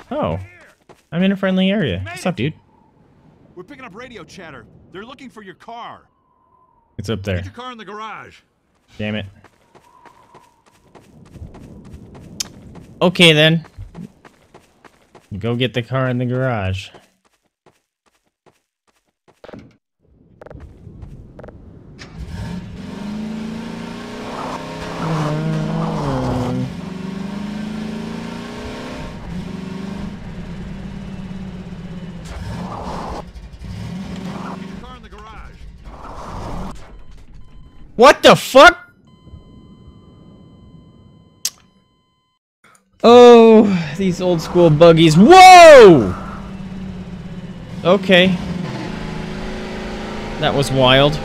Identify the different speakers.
Speaker 1: Oh, I'm in a friendly area. What's up, dude?
Speaker 2: We're picking up radio chatter. They're looking for your car.
Speaker 1: It's up there.
Speaker 2: Get your car in the garage.
Speaker 1: Damn it. Okay, then. Go get the car in the garage. What the fuck? Oh, these old school buggies. Whoa! Okay. That was wild.